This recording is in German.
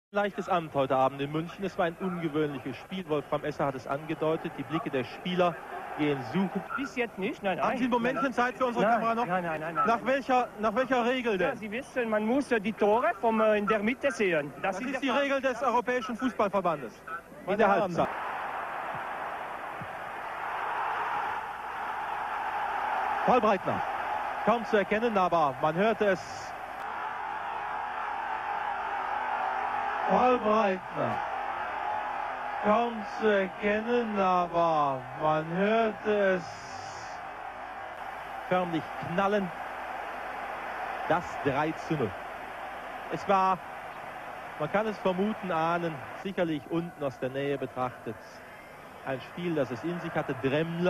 Leichtes Amt heute Abend in München. Es war ein ungewöhnliches Spiel. Wolfram Esser hat es angedeutet. Die Blicke der Spieler gehen suchend. Bis jetzt nicht, nein. Haben Sie ein Momentchen Zeit für unsere Kamera noch? Nein. Nach welcher Regel denn? Ja, Sie wissen, man muss die Tore in der Mitte sehen. Das ist die Regel des Europäischen Fußballverbandes. In der Halbzeit. Paul Breitner. Kaum zu erkennen, aber man hörte es. Paul Breitner. Kaum zu erkennen, aber man hörte es förmlich knallen. Das 3:0. Es war, man kann es vermuten, ahnen, sicherlich unten aus der Nähe betrachtet, ein Spiel, das es in sich hatte. Dremmler